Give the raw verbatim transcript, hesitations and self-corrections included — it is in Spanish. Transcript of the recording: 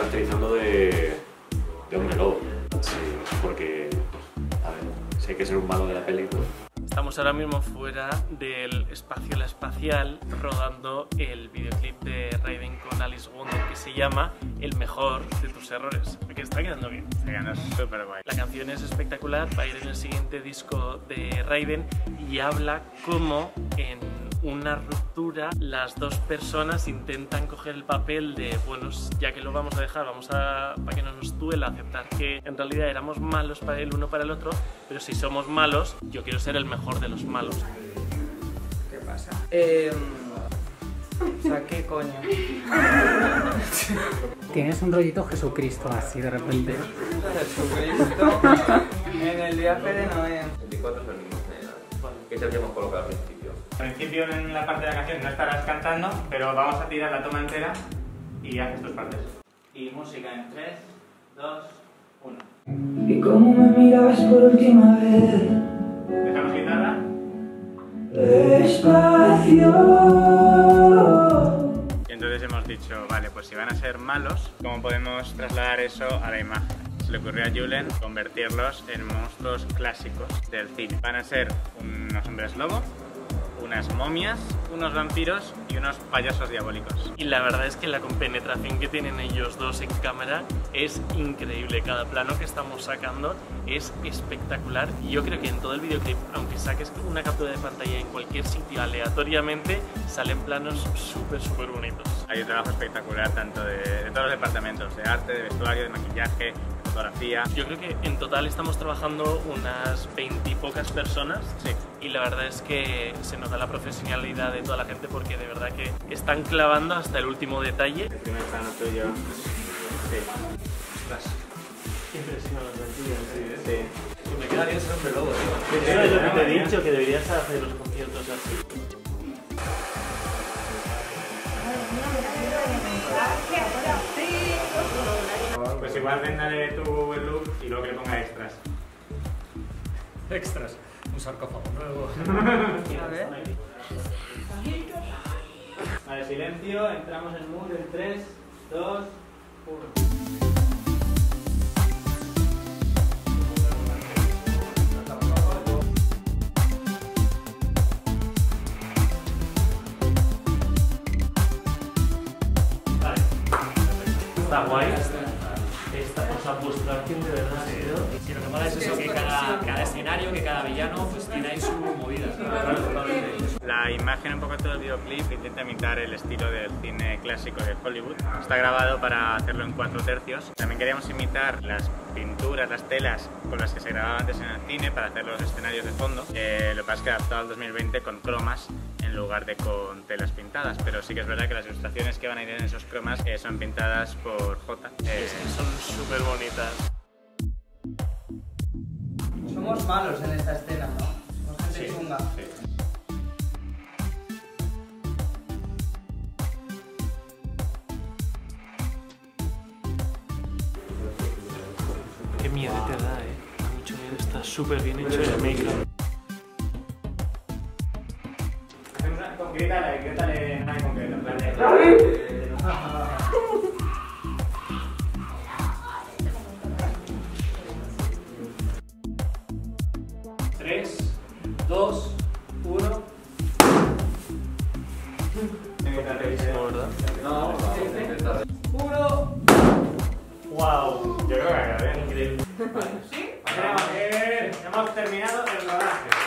caracterizando de, de hombre lobo. Sí, porque, a ver, si hay que ser un malo de la película. Estamos ahora mismo fuera del espacio La Espacial rodando el videoclip de Raiden con Alice Wonder que se llama El mejor de tus errores. Que está quedando bien. Está quedando súper guay. La canción es espectacular, va a ir en el siguiente disco de Raiden y habla como en una ruptura las dos personas intentan coger el papel de, bueno, ya que lo vamos a dejar, vamos a, para que no nos duela aceptar que en realidad éramos malos para el uno para el otro, pero si somos malos, yo quiero ser el mejor de los malos. ¿Qué pasa? Eh, o sea, ¿qué coño? Tienes un rollito Jesucristo así de repente. Jesucristo en el viaje de Noé. veinticuatro es el mismo general, que es el que hemos colocado al principio. Al principio en la parte de la canción no estarás cantando, pero vamos a tirar la toma entera y haces tus partes. Y música en tres, dos, uno. ¿Y cómo me mirabas por última vez? Dejamos guitarra. Despacio. Y entonces hemos dicho, vale, pues si van a ser malos, ¿cómo podemos trasladar eso a la imagen? Se le ocurrió a Julen convertirlos en monstruos clásicos del cine. Van a ser unos hombres lobo, unas momias, unos vampiros y unos payasos diabólicos. Y la verdad es que la compenetración que tienen ellos dos en cámara es increíble. Cada plano que estamos sacando es espectacular y yo creo que en todo el videoclip, aunque saques una captura de pantalla en cualquier sitio aleatoriamente, salen planos súper súper bonitos. Hay un trabajo espectacular tanto de, de todos los departamentos, de arte, de vestuario, de maquillaje, de fotografía. Yo creo que en total estamos trabajando unas veinte y pocas personas. Sí. Y la verdad es que se nota la profesionalidad de toda la gente porque de verdad que están clavando hasta el último detalle. El primer plano tuyo. Sí. Ostras, qué impresión las ventillas, ¿eh? Sí. Me queda bien ser hombre lobo, tío. Eso es lo que te he dicho, que deberías hacer los conciertos así. Pues igual véndale tú el look y luego que le ponga extras. Extras. Un sarcófago nuevo. A ver. Vale, silencio, entramos en mood en tres, dos, uno. Está guay. Esta, o sea, vuestra acción de verdad ha sido... Sí, lo que mola es eso, que cada, cada escenario, que cada villano, pues tiene ahí su movida. La imagen, un poco todo el videoclip, intenta imitar el estilo del cine clásico de Hollywood. Está grabado para hacerlo en cuatro tercios. También queríamos imitar las pinturas, las telas con las que se grababa antes en el cine para hacer los escenarios de fondo. Eh, lo que pasa es que adaptado al dos mil veinte con cromas en lugar de con telas pintadas, pero sí que es verdad que las ilustraciones que van a ir en esos cromas eh, son pintadas por J. Eh, Es que son súper bonitas. Somos malos en esta escena, ¿no? Somos gente Sí, chunga. sí. Qué miedo te da, eh. Da mucho miedo, está súper bien hecho el make-up. Grítale, grítale nada en concreto. En plan de... tres, dos, uno. ¿Verdad? No, ¡Uno! ¡Wow! Yo creo que ha quedado bien. Increíble. ¿Sí? Hemos terminado el rodaje.